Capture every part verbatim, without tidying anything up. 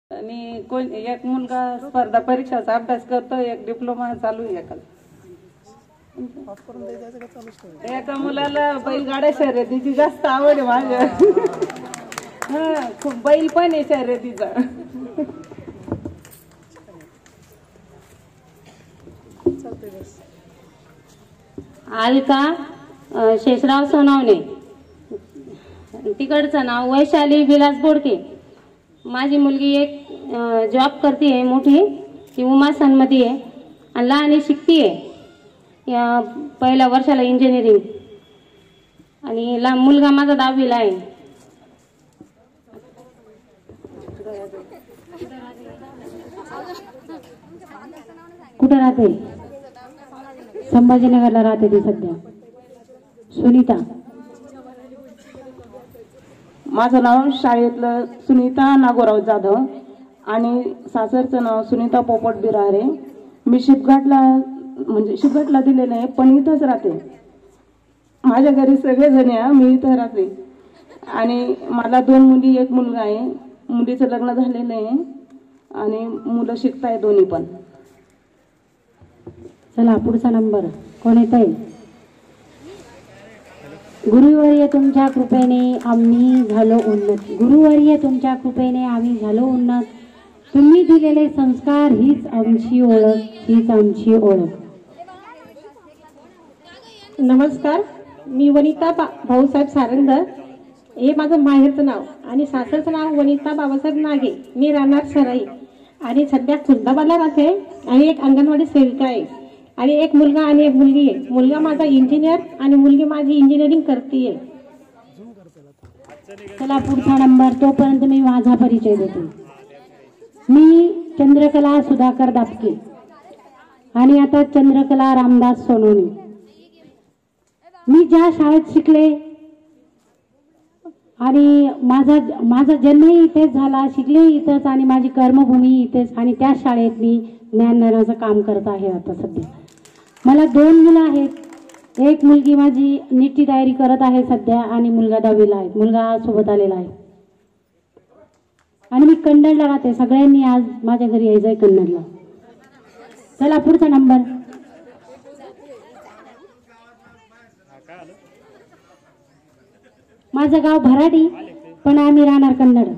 आणि कोण एक मुलगा स्पर्धा परीक्षाचा अभ्यास करतो, एक डिप्लोमा चालू आहे एकाला. एका मुलाला बैलगाड्या शर्यतीची जास्त आवड आहे माझ्या. हा खूप बैल पण आहे शर्यतीचा. अलका शेषराव सोनवणे, तिकडचं नाव वैशाली विलास बोडके. माझी मुलगी एक जॉब करते आहे मोठी, ती उमासनमध्ये आहे आणि लहान शिकती आहे या पहिल्या वर्षाला इंजिनिअरिंग. आणि ला मुलगा माझा दहावीला आहे. कुठं राहते? संभाजीनगरला राहते ती सध्या. सुनीता. माझं नाव शाळेतलं सुनीता नागोराव जाधव आणि सासरचं नाव सुनीता पोपट बिरारे. मी शिपघाटला म्हणजे शिपघाटला दिलेलं आहे पण इथंच राहते. माझ्या घरी सगळेजण आहे, मी इथं राहते. आणि मला दोन मुली एक मुलगा आहे. मुलीचं लग्न झालेलं आहे आणि मुलं शिकताय दोन्ही पण. चला पुढचा नंबर कोण येत आहे? गुरुवर्य तुमच्या कृपेने आम्ही झालो उन्नत. गुरुवर्य तुमच्या कृपेने आम्ही झालो उन्नत. तुम्ही दिलेले संस्कार हीच आमची ओळख, हीच आमची ओळख. नमस्कार, मी वनिता भाऊसाहेब सारंगधर. हे माझं माहेरचं नाव आणि सासरचं नाव वनिता बाबासाहेब नागे. मी राहणार सराई आणि सध्या खुर्दाबादला राहते आणि एक अंगणवाडी सेविका आहे आणि एक मुलगा आणि एक मुलगी आहे. मुलगा माझा इंजिनियर आणि मुलगी माझी इंजिनिअरिंग करते. चला पुढचा नंबर. तोपर्यंत मी माझा परिचय देते. मी चंद्रकला सुधाकर दापके आणि आता चंद्रकला रामदास सोनवणे. मी ज्या शाळेत शिकले आणि माझा माझा जन्मही इथेच झाला, शिकले इथंच आणि माझी कर्मभूमी इथेच आणि त्या शाळेत मी ज्ञानदानाचं काम करत आहे. आता सध्या मला दोन मुलं आहेत. एक मुलगी माझी नीटची तयारी करत आहे सध्या आणि मुलगा दहावीला आहे. मुलगा सोबत आलेला आहे आणि मी कन्नडला राहते. सगळ्यांनी आज माझ्या घरी यायचंय कन्नडला. चला पुढचा नंबर. माझं गाव भराडी पण आम्ही राहणार कन्नड.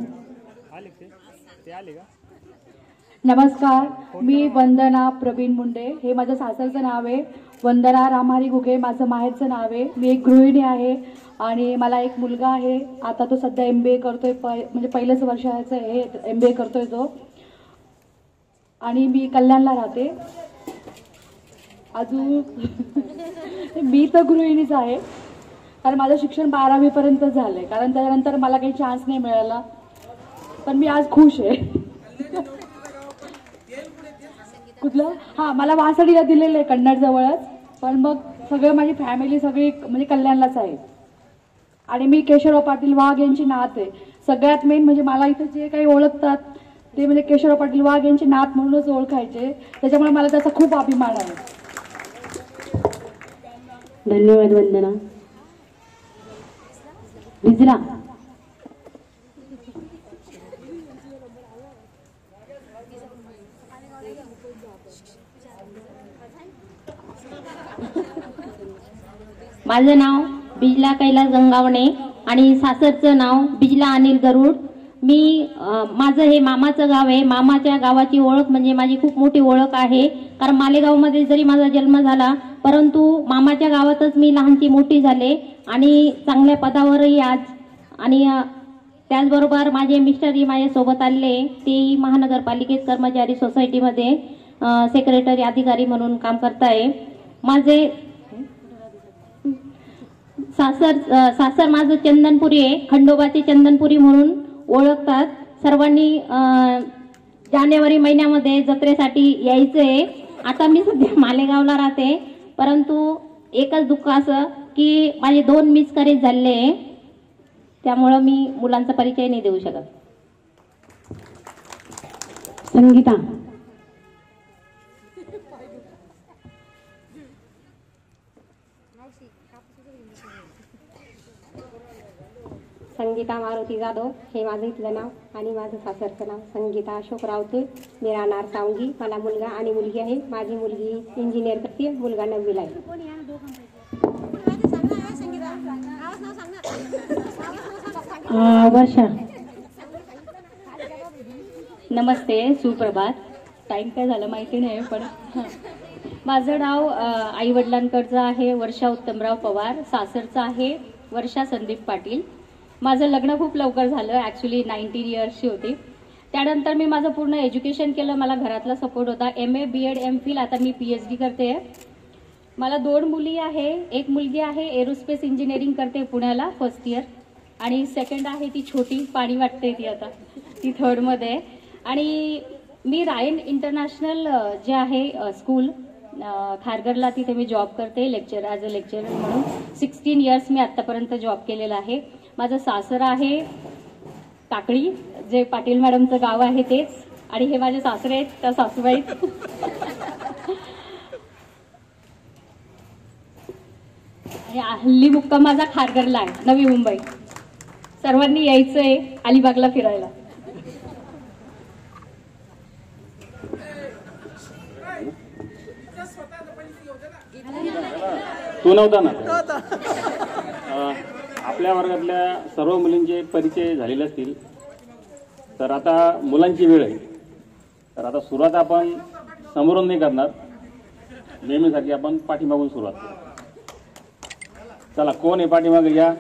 नमस्कार, मी वंदना प्रवीण मुंडे. हे माझं सासरचं नाव आहे. वंदना रामहरी घुगे माझं माहेरचं नाव आहे. मी एक गृहिणी आहे आणि मला एक मुलगा आहे. आता तो सध्या एम बी ए करतोय, प म्हणजे पहिलंच वर्षाचं आहे, एम बी ए करतोय तो. आणि मी कल्याणला राहते. अजून मी तर गृहिणीच आहे कारण माझं शिक्षण बारावीपर्यंत झालं आहे, कारण त्याच्यानंतर मला काही चान्स नाही मिळाला. पण मी आज खुश आहे. कुठलं? हां, मला वासडीला दिलेलं आहे कन्नड जवळच, पण मग सगळं माझी फॅमिली सगळी म्हणजे कल्याणलाच आहे. आणि मी केशवराव पाटील वाघ यांची नात आहे. सगळ्यात मेन म्हणजे मला इथं जे काही ओळखतात ते म्हणजे केशवराव पाटील वाघ यांची नात म्हणूनच ओळखायचे. त्याच्यामुळे मला त्याचा खूप अभिमान आहे. धन्यवाद वंदना. विजला. माझं नाव बिजला कैलास गंगावणे आणि सासरचं नाव बिजला अनिल गरुड. मी माझं हे मामाचं गाव आहे. मामाच्या गावाची ओळख म्हणजे माझी खूप मोठी ओळख आहे, कारण मालेगावमध्ये जरी माझा जन्म झाला परंतु मामाच्या गावातच मी लहानची मोठी झाले आणि चांगल्या पदावरही आज. आणि त्याचबरोबर माझे मिस्टरही माझ्यासोबत आले. तेही महानगरपालिकेत कर्मचारी सोसायटीमध्ये सेक्रेटरी अधिकारी म्हणून काम करताय. माझे सासर सासर माझं चंदनपुरी आहे. खंडोबाचे चंदनपुरी म्हणून ओळखतात. सर्वांनी जानेवारी महिन्यामध्ये जत्रेसाठी यायचंय. आता मी सध्या मालेगावला राहते, परंतु एकच दुःख असं की माझे दोन मिसकॅरेज झाले, त्यामुळं मी मुलांचा परिचय नाही देऊ शकत. संगीता. संगीता वनिता मारुती जाधव हे माझं इथलं नाव आणि माझं सासरचं नाव संगीता अशोक रावते. मी राहणार सावंगी. मला मुलगा आणि मुलगी आहे. माझी मुलगी इंजिनियर करते, मुलगा नववीला आहे. अं, वर्षा. नमस्ते, सुप्रभात. टाईम काय झालं माहिती नाही, पण हं. माझं नाव आई वडिलांकडचं आहे वर्षा उत्तमराव पवार. सासरचं आहे वर्षा संदीप पाटील. माझं लग्न खूप लवकर झालं, ॲक्च्युली नाईन्टीन इयर्सची होती. त्यानंतर मी माझं पूर्ण एज्युकेशन केलं. मला घरातला सपोर्ट होता. M A B Ed M Phil, आता मी पी एच डी करते. मला दोन मुली आहे. एक मुलगी आहे एरोस्पेस इंजिनिअरिंग करते पुण्याला, फर्स्ट इयर. आणि सेकंड आहे ती छोटी, पाणी वाटते ती आता, ती थर्डमध्ये. आणि मी रायन इंटरनॅशनल जे आहे स्कूल खारघरला, तिथे मी जॉब करते लेक्चर ॲज अ लेक्चरर म्हणून. सिक्स्टीन इयर्स मी आत्तापर्यंत जॉब केलेला आहे. माझं सासर आहे टाकळी, जे पाटील मॅडमचं गाव आहे तेच. आणि हे माझे सासरे आहेत, त्या सासूबाई. आणि हल्ली मुक्काम माझा खारघरला आहे, नवी मुंबई. सर्वांनी यायचंय अलिबागला फिरायला. तू नव्हता ना. आपल्या वर्गातल्या सर्व मुलींचे परिचय झालेले असतील. तर आता मुलांची वेळ आहे. तर आता सुरुवात आपण समोरून नाही करणार, नेहमीसाठी आपण पाठीमागून सुरुवात करू. चला, कोण आहे पाठीमागे? या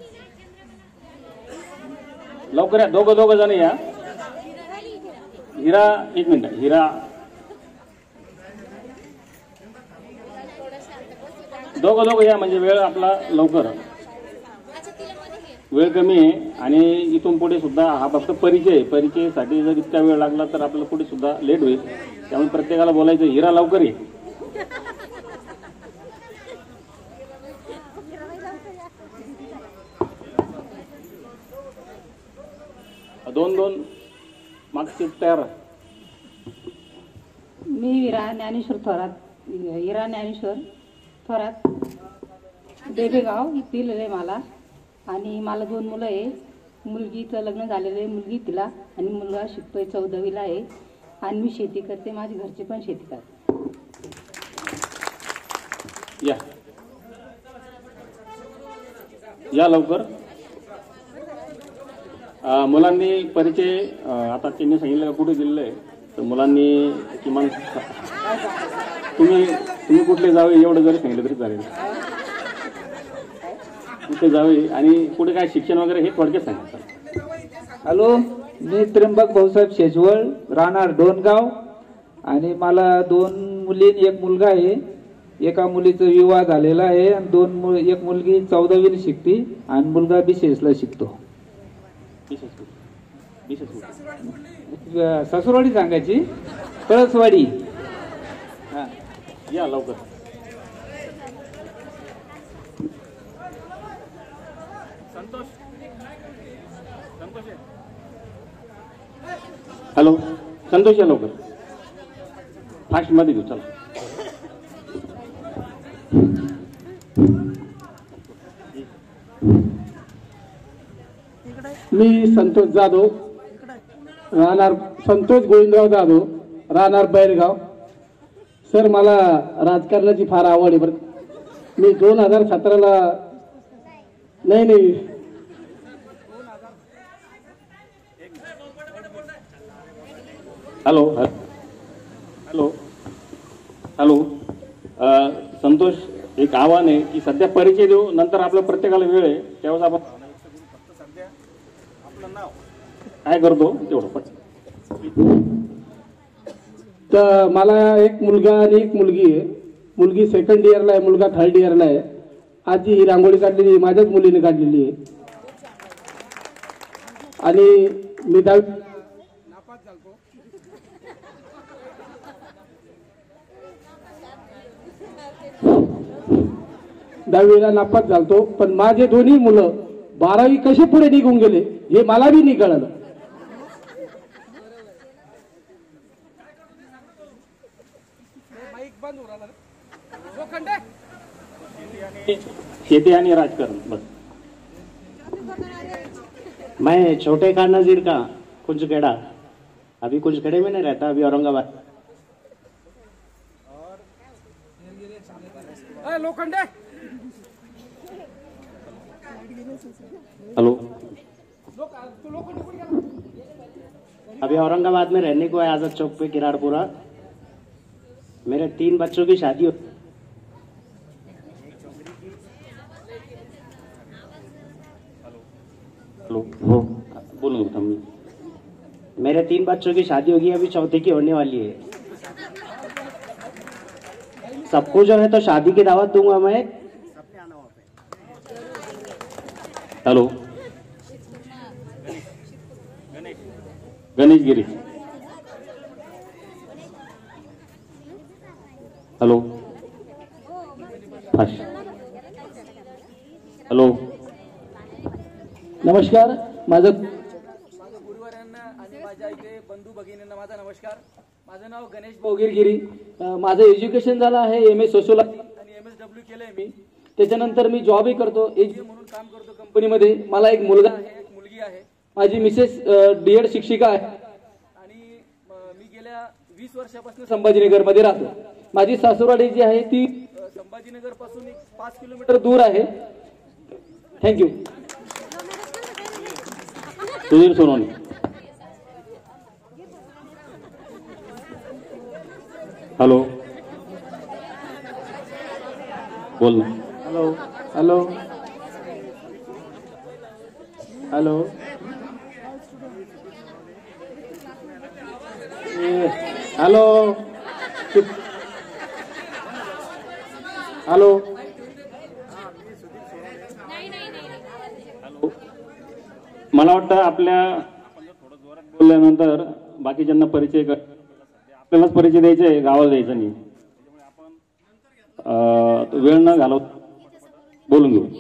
लवकर या, दोघं दोघं जण या. हिरा, एक मिनिट. हिरा, दोघं दोघं या, म्हणजे वेळ आपला लवकर, वेळ कमी आहे. आणि इथून पुढे सुद्धा हा फक्त परिचय आहे. परिचयासाठी जर इतका वेळ लागला तर आपल्याला पुढे सुद्धा लेट होईल. त्यामुळे प्रत्येकाला बोलायचं, हिरा लवकर ये. दोन दोन मागचे तयार. मी विरा ज्ञानेश्वर थोरात, हिरा ज्ञानेश्वर थोरात, देबेगाव दिलेलं आहे मला. आणि मला दोन मुलं आहे. मुलगीचं लग्न झालेलं आहे, मुलगी तिला, आणि मुलगा शिकतोय चौदावीला आहे. आणि मी शेती करते, माझे घरचे पण शेती करते. या या लवकर. मुलांनी परिचय आता त्यांनी सांगितलं कुठे दिलेलं आहे, तर मुलांनी किमान तुम्ही तुम्ही कुठले जावे एवढं जरी सांगितलं तरी चालेल. कुठे जावे आणि कुठे काय शिक्षण वगैरे हे थोडक्यात सांगा. हॅलो, मी त्र्यंबक भाऊसाहेब शेजवळ, राहणार डोनगाव. आणि मला दोन मुली एक मुलगा आहे. एका मुलीचा विवाह झालेला आहे आणि दोन मु एक मुलगी चौदावीला शिकते आणि मुलगा बीसीएसला शिकतो. सासूरवाडी सांगायची, कळसवाडी. हा, या लवकर. संतोष, संतोष हॅलो, संतोष या लवकर. फास्ट मध्ये घेऊ. चला. मी संतोष जाधव, राहणार संतोष गोविंदराव जाधव, राहणार बैरगाव. सर, मला राजकारणाची फार आवड आहे. बरं, मी दोन हजार सतराला नाही नाही हॅलो हॅलो हॅलो संतोष, एक आव्हान आहे की सध्या परिचय देऊ, नंतर आपल्या प्रत्येकाला वेळ आहे त्यावेळेस आपण आपलं नाव काय करतो तेवढं पण. तर मला एक मुलगा आणि एक मुलगी आहे. मुलगी सेकंड इयरला आहे, मुलगा थर्ड इयरला आहे. आजी ही रांगोळी काढलेली माझ्याच मुलीने काढलेली आहे. आणि मी दहावी दहावीला नापास झालतो. पण माझे दोन्ही मुलं बारावी कसे पुढे निघून गेले हे मला बी नाही कळलं. शेती आणि राजकारण बस. मैं छोटे का नज़ीर का कुंजखेड़ा, अभी कुंजखेड़े में नहीं रहता, अभी औरंगाबाद। हेलो, अभी औरंगाबाद में रहने को है, आजाद चौक पे किराड़पुरा। मेरे तीन बच्चों की शादी हो हेलो हो बोलो थांब। मेरे तीन बच्चों की शादी होगी, अभी चौथे की होने वाली है। सबको जो है तो शादी की दावत दूंगा मैं। हेलो, गणेश गिरी। हेलो फाश। हेलो, नमस्कार, माझं माझं गुरुवारांना आणि माझ्या इथे बंधू भगिनींना माझा नमस्कार. माझं नाव गणेश बोगीरगिरी. माझं एज्युकेशन झालं आहे एम ए सोशोलॉजी आणि एम एस डब्ल्यू केलंय मी. त्याच्यानंतर मी जॉबही करतो, एजी म्हणून काम करतो कंपनीमध्ये. मला एक मुलगा आहे, एक मुलगी आहे. माझी मिसेस डीएड शिक्षिका आहे आणि मी गेल्या वीस वर्षापासून संभाजीनगरमध्ये राहतो. माझी सासूरवाडी जी आहे ती संभाजीनगर पासून एक पाच किलोमीटर दूर आहे. थँक्यू. सुधीर सोनवणे. हेलो, बोल ना. Hello hello hello hello hello मला वाटतं आपल्या थोडं जोरात बोलल्यानंतर बाकीच्यांना परिचय कर, आपल्यालाच परिचय द्यायचे आहे, गावाला द्यायचा नाही. अं, वेळ न घालव, बोलून घेऊ.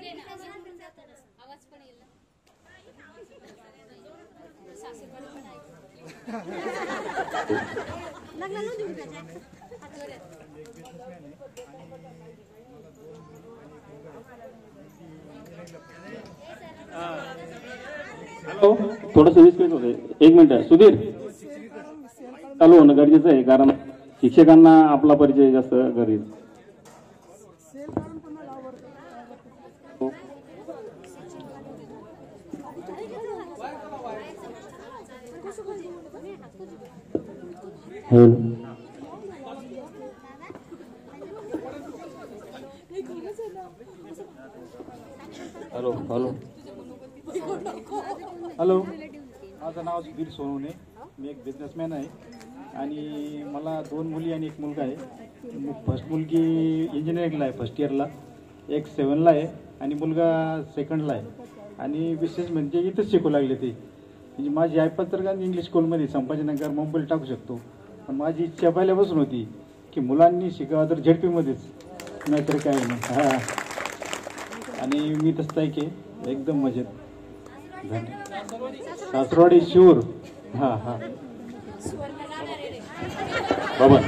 हॅलो, थोडंसं विस्कळीत होते, एक मिनिट. सुधीर, चालू होणं गरजेचं आहे, कारण शिक्षकांना आपला परिचय जास्त गरजेचं. हॅलो हॅलो हॅलो माझं नाव सुधीर सोनवणे. मी एक बिझनेसमॅन आहे आणि मला दोन मुली आणि एक मुलगा आहे. फर्स्ट मुलगी इंजिनिअरिंगला आहे, फर्स्ट इयरला. एक सेवनला आहे आणि मुलगा सेकंडला आहे. आणि विशेष म्हणजे इथंच शिकू लागले ते. म्हणजे माझी आयपत तर का इंग्लिश स्कूलमध्ये संभाजीनगर मुंबईला टाकू शकतो, पण माझी इच्छा पहिल्यापासून होती की मुलांनी शिकावं तर झेडपीमध्येच, नाहीतर काय नाही. हां, आणि मी तसं आहे की एकदम मजेत. धन्यवाद. सासरवाडी शिवूर. हां हां बाबा.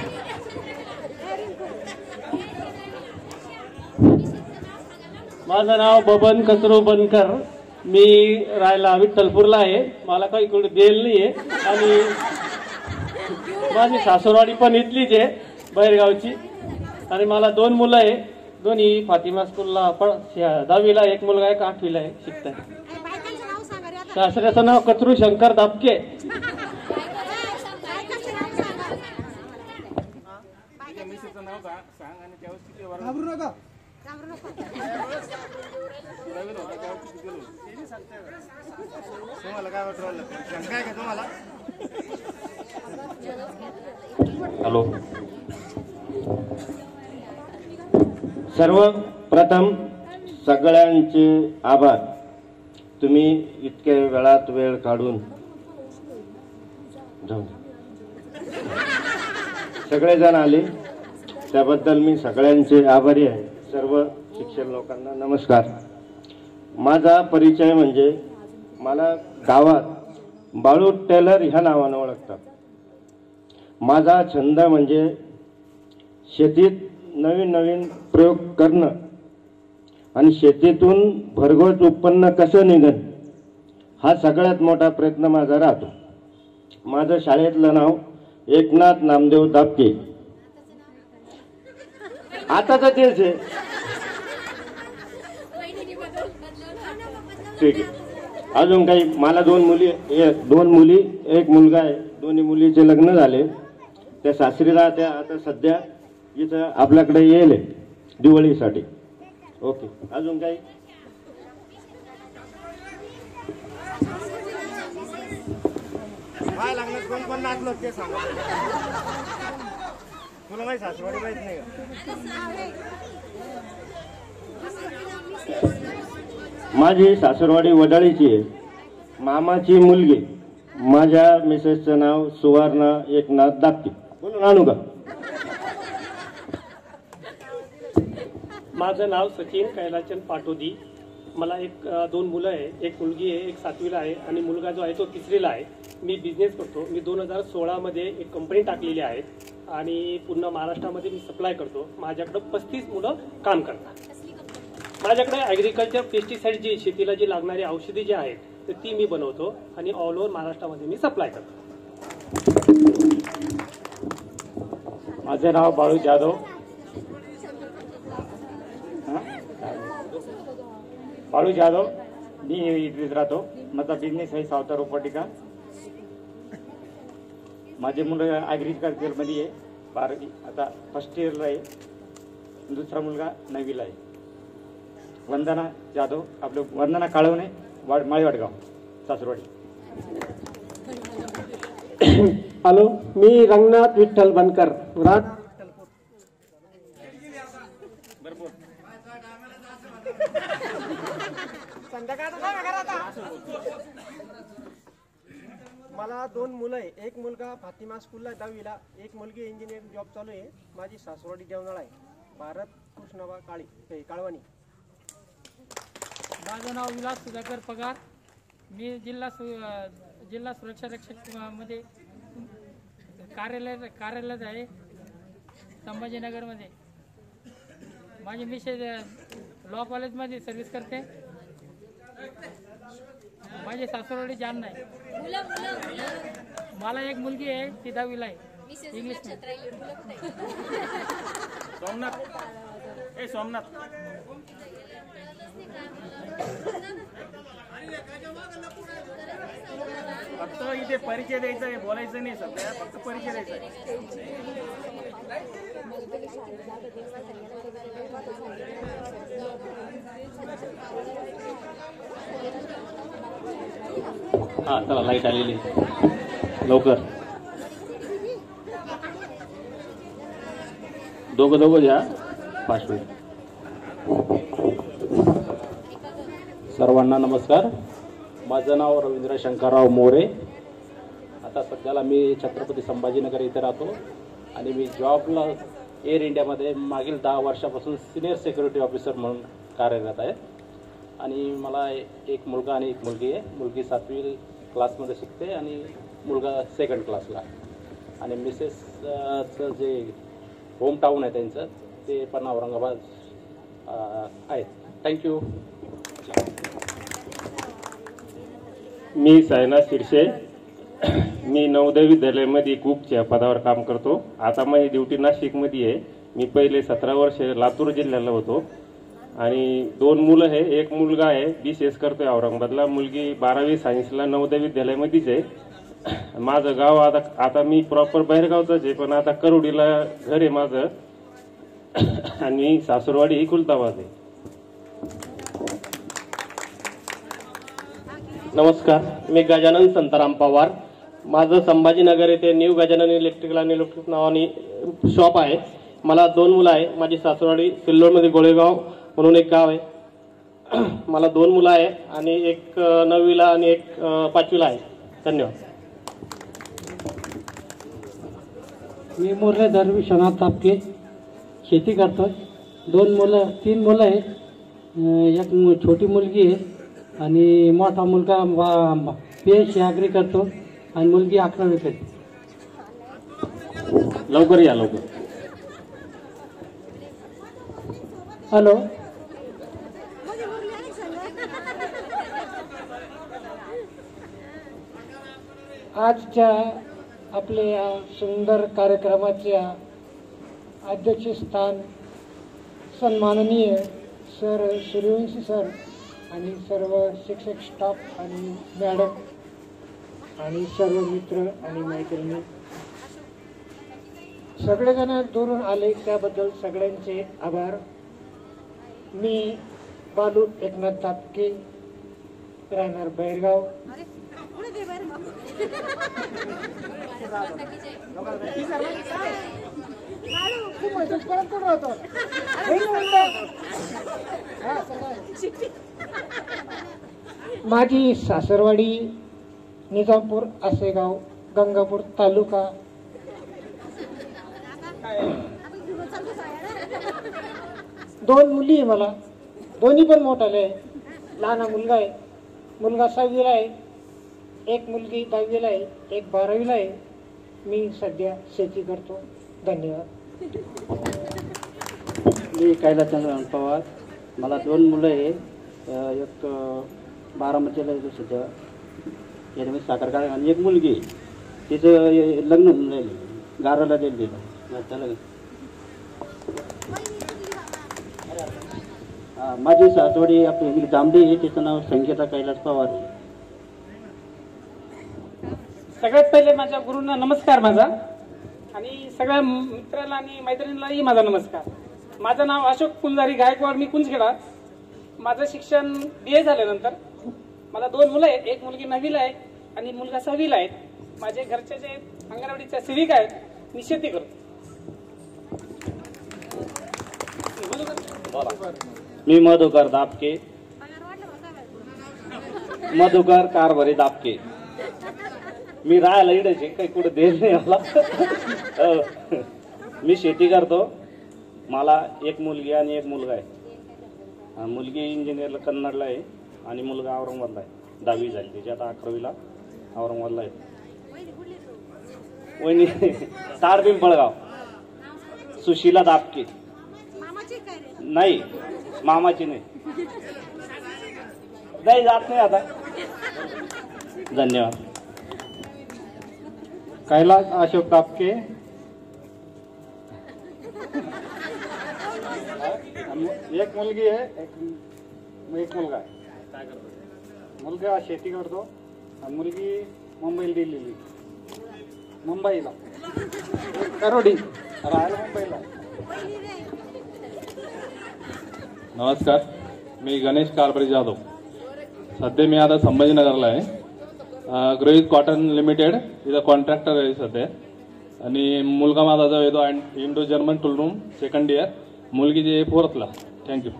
माझं नाव बबन कसरू बनकर. मी राहायला विठ्ठलपूरला आहे. मला काही कोणी देल नाही आहे आणि माझी सासरवाडी पण इथलीच आहे, बाहेरगावची. आणि मला दोन मुलं आहे, दोन्ही फातिमा स्कूलला पण दहावीला, एक मुलगा एक आठवीला आहे, शिकताय. सासऱ्याचं नाव कचरू शंकर दापके. हॅलो, सर्वप्रथम सगळ्यांचे आभार. तुम्ही इतक्या वेळात वेळ काढून जाऊ सगळेजण आले, त्याबद्दल मी सगळ्यांचे आभारी आहे. सर्व शिक्षण लोकांना नमस्कार. माझा परिचय म्हणजे मला गावात बाळू टेलर ह्या नावानं ओळखतात. माझा छंद म्हणजे शेतीत नवीन नवीन प्रयोग करणं आणि शेतीतून भरघोस उत्पन्न कसं निघन हा सगळ्यात मोठा प्रयत्न माझा राहतो. माझं शाळेतलं नाव एकनाथ नामदेव दापके. आता तर तेच आहे. ठीक आहे. अजून काही मला दोन मुली दोन मुली एक मुलगा आहे. दोन्ही मुलीचे लग्न झाले. त्या सासरी राहत्या. आता सध्या इथं आपल्याकडे येईल दिवाळीसाठी. ओके. अजून काही काय लागलं कोण कोण नाचलो ते सांगा. तुला माहिती सासरवाडी माहित नाही का? माझी सासरवाडी वडाळीची आहे. मामाची मुलगी माझ्या मिसेसचं नाव सुवर्णा एकनाथ दापके. बोलून आणू का? माझं नाव सचिन कैलाचंद पाटोदी. मला एक दोन मुलं आहे. एक मुलगी आहे, एक सातवीला आहे आणि मुलगा जो आहे तो तिसरीला आहे. मी बिझनेस करतो. मी दोन हजार सोळामध्ये एक कंपनी टाकलेली आहे आणि पूर्ण महाराष्ट्रामध्ये मी सप्लाय करतो. माझ्याकडं पस्तीस मुलं काम करतात. माझ्याकडे ॲग्रिकल्चर पेस्टिसाइड जी शेतीला जी लागणारी औषधी जी आहेत तर ती मी बनवतो आणि ऑल ओव्हर महाराष्ट्रामध्ये मी सप्लाय करतो. माझे नाव बाळू जाधव. बाळू जाधव. मी इथेच राहतो. माझा बिझनेस आहे सावतार उपटिका. माझे मुलं ॲग्रिकल्चरमध्ये आहे. बारावी आता फर्स्ट इयरला आहे. दुसरा मुलगा नववीला आहे. वंदना जाधव. आपलं वंदना काळवणे वाड माळीवाडगाव सासरवाडी. हॅलो, मी रंगनाथ विठ्ठल बनकर राज. मला दोन मुलं आहे. एक मुलगा फातिमा स्कूलला दहावीला, एक मुलगी इंजिनिअरिंग जॉब चालू आहे. माझी सासरवाडी देवनाळा आहे. भारत कृष्णबा काळी काळवानी. माझं नाव विलास सुधाकर पगार. मी जिल्हा सु जिल्हा सुरक्षा रक्षक मध्ये कार्यालय कार्यालयात आहे संभाजीनगरमध्ये. माझी मिसेस लॉ कॉलेजमध्ये सर्व्हिस करते. माझी सासरवाडी जालना आहे. मला एक मुलगी आहे, ती दहावीला आहे इंग्लिश. सोमनाथ ए सोमनाथ फक्त इथे परिचय द्यायचा आहे, बोलायचं नाही सध्या, फक्त परिचय द्यायचा आहे. हा चला लाईट आलेली लवकर. दोघं दोघं घ्या पाच मिनिट. सर्वांना नमस्कार. माझं नाव रवींद्र शंकरराव मोरे. आता सध्याला मी छत्रपती संभाजीनगर इथे राहतो आणि मी जॉबला एअर इंडियामध्ये मागील दहा वर्षापासून सिनियर सिक्युरिटी ऑफिसर म्हणून कार्यरत आहे. आणि मला एक मुलगा आणि एक मुलगी आहे. मुलगी सातवी क्लासमध्ये शिकते आणि मुलगा सेकंड क्लासला. आणि मिसेसचं जे होम टाऊन आहे त्यांचं ते पण औरंगाबाद आहे. थँक्यू. मी सायनाथ शिरसे. मी नवोदय विद्यालयामध्ये कुकच्या पदावर काम करतो. आता माझी ड्युटी नाशिकमध्ये आहे. मी पहिले सतरा वर्ष लातूर जिल्ह्याला होतो आणि दोन मुलं आहे. एक मुलगा आहे बी सी एस करतोय औरंगाबादला. मुलगी बारावी सायन्सला नवोदय विद्यालयामध्येच आहे. माझं गाव आता आता मी प्रॉपर बाहेरगावचंच आहे, पण आता करोडीला घर आहे माझं आणि सासरवाडी ही खुलताबाद आहे. नमस्कार. मी गजानन संताराम पवार. माझं संभाजीनगर येथे न्यू गजानन इलेक्ट्रिकल आणि इलेक्ट्रिक नावाने शॉप आहे. मला दोन मुलं आहे. माझी सासरवाडी सिल्लोडमध्ये गोळेगाव म्हणून एक गाव आहे. मला दोन मुलं आहे आणि एक नववीला आणि एक पाचवीला आहे. धन्यवाद. मी मुरलीधर विश्वनाथ तापके. शेती करतोय. दोन मुलं तीन मुलं आहेत. एक मु- छोटी मुलगी आहे आणि मोठा मुलगा पी एच सी ॲग्री करतो आणि मुलगी अकरावी करते. लवकर या लवकर. हॅलो, आजच्या आपल्या या सुंदर कार्यक्रमाच्या अध्यक्षस्थान सन्माननीय सर सूर्यवंशी सर आणि सर्व शिक्षक स्टाफ आणि मॅडम आणि सर्व मित्र आणि मैत्रिणी सगळेजण दुरून आले त्याबद्दल सगळ्यांचे आभार. मी बालू एकनाथ तापके राहणार बैरगाव. माझी सासरवाडी निजामपूर आसेगाव गंगापूर तालुका. दोन मुली आहे मला, दोन्ही पण मोठाले आहे. लहान मुलगा आहे, मुलगा सहावीला आहे, एक मुलगी दहावीला आहे, एक बारावीला आहे. मी सध्या शेती करतो. धन्यवाद. मी कैलासचंद्र पवार. मला दोन मुलं आहे, एक बारामतीला आहे सध्या याच्यामध्ये साखर कारखाना आणि एक मुलगी आहे. तिचं लग्न होऊन राहिलं, गाराला दिलं त्याला. माझी सासवडी आपली जांभडी आहे, तिचं नाव संगीता कैलास पवार आहे. सगळ्यात पहिले माझ्या गुरूंना नमस्कार माझा, आणि सगळ्या मित्रांना आणि मैत्रिणींनाही माझा नमस्कार. माझं नाव अशोक कुंजारी गायकवाड. मी कुंजखेडा. माझं शिक्षण बी ए झाल्यानंतर मला दोन मुलं आहेत, एक मुलगी नववीला आहे आणि मुलगा सहावीला आहे. माझे घरचे जे अंगणवाडीच्या सेविका आहेत, मी शेती करतो. मी मधुकर दापके, मधुकर कारभारी दापके. मी राहायला इडायचे काही कुठे देत नाही मला. मी शेती करतो. मला एक मुलगी आणि एक मुलगा आहे. मुलगी इंजिनियरला कन्नडला आहे आणि मुलगा औरंगाबादला आहे. दहावी झाली त्याची, आता अकरावीला औरंगाबादला आहे. वहिनी ताड पिंपळगाव. सुशीला दापके. नाही, मामाची नाही. नाही जात नाही आता. धन्यवाद. कैलास अशोक दापके. एक मुलगी आहे, एक एक मुलगा आहे. मुलगा शेती करतो आणि मुलगी मुंबईला दिलेली, मुंबईला करोडी, राहायला मुंबईला. नमस्कार, मी गणेश कारभारी जाधव. सध्या मी आता संभाजीनगरला आहे. गृहित कॉटन लिमिटेड इथं कॉन्ट्रॅक्टर आहे सध्या. आणि मुलगा माझा जो आहे तो Indo German tool room second year, मुलगी जी फोर्थला. थँक्यू.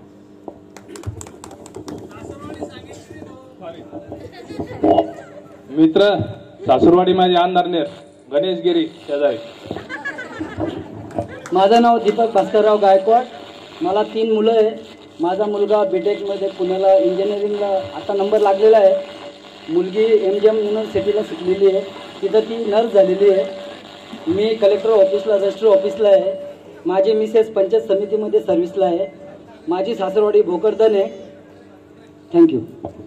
मित्र सासूरवाडी माझे अंधारनेर, गणेश गिरी शेजारी. माझं नाव दीपक भास्करराव गायकवाड. मला तीन मुलं आहे. माझा मुलगा बीटेकमध्ये पुण्याला इंजिनिअरिंगला आता नंबर लागलेला आहे. मुलगी एम जी एम युनिव्हर्सिटीला शिकलेली आहे, तिथं ती नर्स झालेली आहे. मी कलेक्टर ऑफिसला रजिस्टर ऑफिसला आहे. माझी मिसेस पंचायत समितीमध्ये सर्व्हिसला आहे. माझी सासरवाडी भोकरदन आहे. थँक्यू.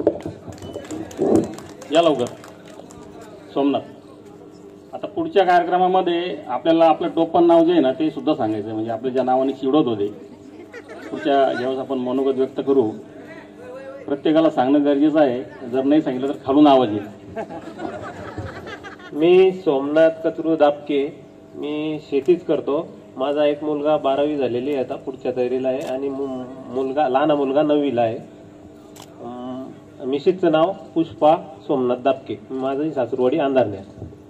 या लवकर. सोमनाथ. आता पुढच्या कार्यक्रमामध्ये आपल्याला आपलं टोपण नाव जे आहे ना ते सुद्धा सांगायचं, म्हणजे आपल्या ज्या नावाने चिडवत होते पुढच्या ज्यावेळेस आपण मनोगत व्यक्त करू प्रत्येकाला सांगणं गरजेचं आहे. जर नाही सांगितलं तर खालून आवाज येईल. मी सोमनाथ कचरू दापके. मी शेतीच करतो. माझा एक मुलगा बारावी झालेली आहे, आता पुढच्या तयारीला आहे, आणि मुलगा लहान मुलगा नववीला आहे. मिसेसचं नाव पुष्पा सोमनाथ दापके. माझी सासूरवाडी अंधारनेर.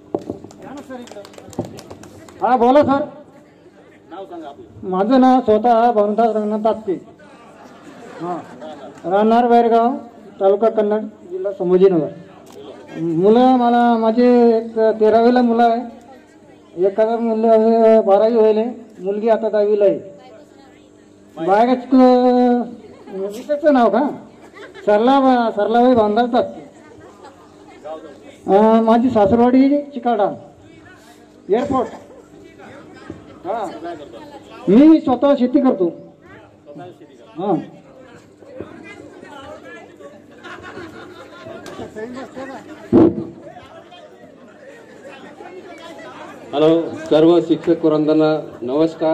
हा बोला सर. नाव सांगा आपलं. माझं नाव स्वतः भानुदास रंगनाथ दापके. हां, राहणार बैरगाव, तालुका कन्नड, जिल्हा संभाजीनगर. मुलं मला माझे एक तेरावीला मुलं आहे, एखादा मुलं बारावी होईल, मुलगी आता दहावीला आहे. बायकाच मिसेसचं नाव का सरला सरलाबाई भानुदास दापके. माझी सासरवाडी चिकाडा एअरपोर्ट. हां, मी स्वतः शेती करतो. हां, हॅलो, सर्व शिक्षक वृंदांना नमस्कार.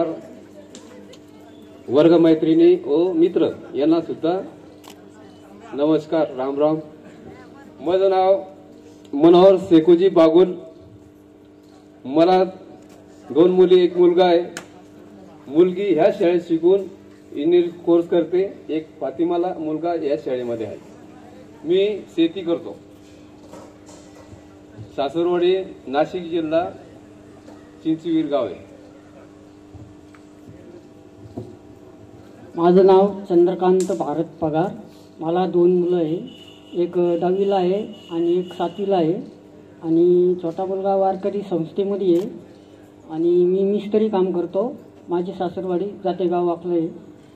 वर्ग मैत्रिणी व मित्र यांना सुद्धा नमस्कार, राम राम. माझं नाव मनोहर शेखोजी बागुल. मला दोन मुली एक मुलगा आहे. मुलगी ह्या शाळेत शिकून इंजिनिअरिंग कोर्स करते. एक फातिमाला मुलगा या शाळेमध्ये आहे. मी शेती करतो. सासरवाडी, नाशिक जिल्हा, चिंचवीर गाव आहे. माझं नाव चंद्रकांत भारत पगार. मला दोन मुलं आहे. एक दहावीला आहे आणि एक सातवीला आहे. आणि छोटा मुलगा वारकरी संस्थेमध्ये आहे आणि मी मिस्त्री काम करतो. माझी सासरवाडी जातेगाव वाकलं आहे.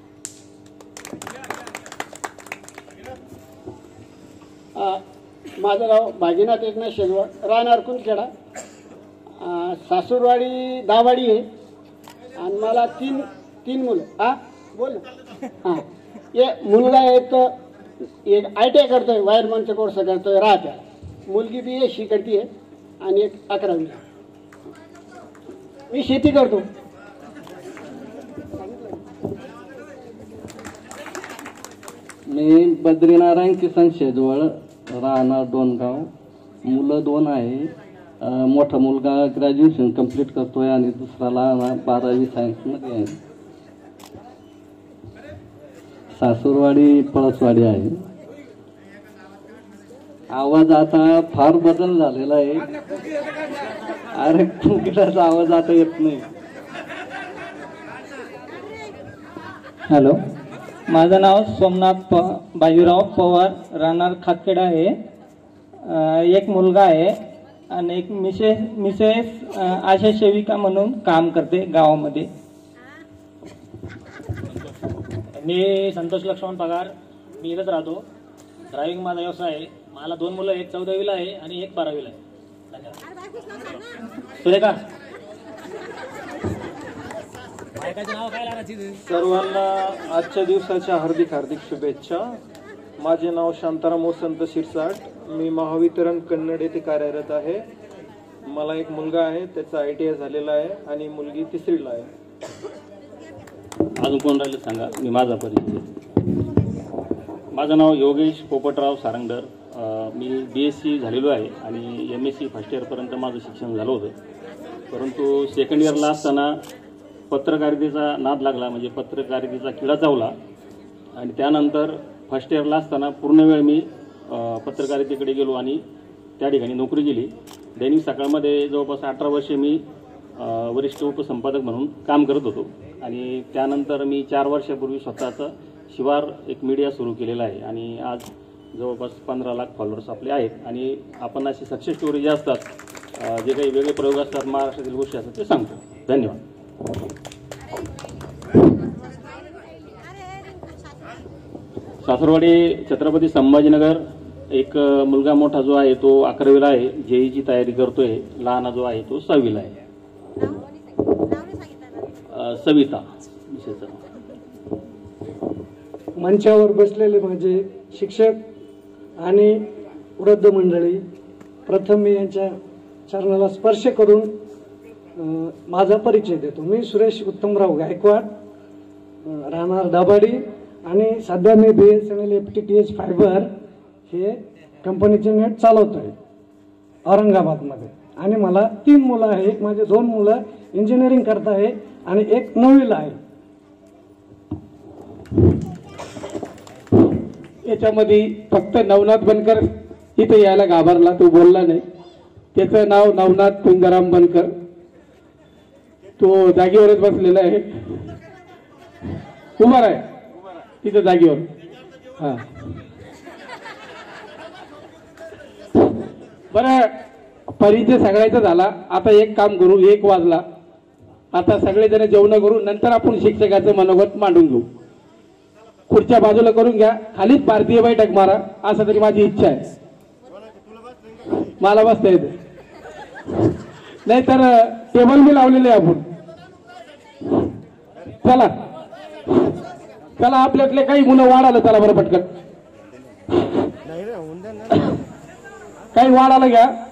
माझं नाव भागीनाथ एकनाथ शेजवळ, राहणार कुंदखेडा. सासूरवाडी दावाडी आहे आणि मला तीन तीन मुलं. हा बोल ना. हां, ये मुलगा आहे तर एक आय टी आय करतोय, वायरमनचा कोर्स करतोय राहत्या. मुलगी बी एस सी करते आणि एक अकरावी. मी शेती करतो. मी बद्रीनारायण किसन शेजवळ, राहणार डोनगाव. मुलं दोन आहे. मोठा मुलगा ग्रॅज्युएशन कंप्लीट करतोय आणि दुसरा लहान बारावी सायन्समध्ये आहे. सासूरवाडी पळसवाडी आहे. आवाज आता फार बदल झालेला आहे. अरे कुठलाचा आवाज आता येत नाही. हॅलो, माझं नाव सोमनाथ प बाजीराव पवार, राहणार खातखेडा आहे. एक मुलगा आहे आणि एक मिसेस मिसेस आशा सेविका म्हणून काम करते गावामध्ये. मी संतोष लक्ष्मण पगार. मी इथंच राहतो. ड्रायव्हिंग माझा व्यवसाय आहे. मला दोन मुलं, एक चौदावीला आहे आणि एक बारावीला आहे. सुरेखा, सर्वांना आजच्या दिवसाच्या हार्दिक हार्दिक शुभेच्छा. माझे नाव शांताराम वसंत शिरसाट. मी महावितरण कन्नड येथे कार्यरत आहे. मला एक मुलगा आहे, त्याचा आय टी आय झालेला आहे आणि मुलगी तिसरीला आहे. अजून कोण राहिलं सांगा. मी माझा परिचय. माझं नाव योगेश पोपटराव सारंगडर. मी बी एस सी झालेलो आहे आणि एम एस सी फर्स्ट इयरपर्यंत माझं शिक्षण झालं होतं. परंतु सेकंड इयरला असताना पत्रकारितेचा नाद लागला, म्हणजे पत्रकारितेचा किडा चावला आणि त्यानंतर फर्स्ट इयरला असताना पूर्ण वेळ मी पत्रकारितेकडे गेलो आणि त्या ठिकाणी नोकरी केली. दैनिक सकाळमध्ये जवळपास अठरा वर्षे मी वरिष्ठ उपसंपादक म्हणून काम करत होतो आणि त्यानंतर मी चार वर्षापूर्वी स्वतःचं शिवार एक मीडिया सुरू केलेला आहे आणि आज जवळपास पंधरा लाख फॉलोअर्स आपले आहेत. आणि आपण अशी सक्सेस स्टोरी जे असतात, जे काही वेगळे प्रयोग असतात, महाराष्ट्रातील गोष्टी असतात, ते सांगतो. धन्यवाद. सासरवाडी छत्रपती संभाजीनगर. एक मुलगा मोठा जो आहे तो अकरावीला आहे, जेईची तयारी करतोय. लहाना जो आहे तो सहावीला आहे. सविता विषयाचं. मंचावर बसलेले माझे शिक्षक आणि वृद्ध मंडळी, प्रथम मी यांच्या चरणाला स्पर्श करून माझा परिचय देतो. मी सुरेश उत्तमराव गायकवाड, राहणार दाभाडी आणि सध्या मी B S N L F T T H fibre हे कंपनीचे नेट चालवतोय औरंगाबादमध्ये. आणि मला तीन मुलं आहे. एक माझे दोन मुलं इंजिनिअरिंग करत आहे आणि एक नववीला आहे. याच्यामध्ये फक्त नवनाथ बनकर इथे यायला घाबरला, तो बोलला नाही. त्याचं नाव नवनाथ तुंगाराम बनकर. तो जागेवरच बसलेला आहे. उभा आहे तिथं जागेवर. हा, बरं, परिचय सगळ्याचा झाला. आता एक काम करू, एक वाजला. आता सगळेजण जेवण करू, नंतर आपण शिक्षकाचं मनोगत मांडून घेऊ. खुर्च्या बाजूला करून घ्या, खालीच भारतीय बैठक मारा, असं तरी माझी इच्छा आहे. मला बसता येते, नाही तर टेबल बी लावलेले आपण. चला चला, आपल्यातले काही मुलं वाढालं. चला बरं पटकन, काही वाढायला घ्या.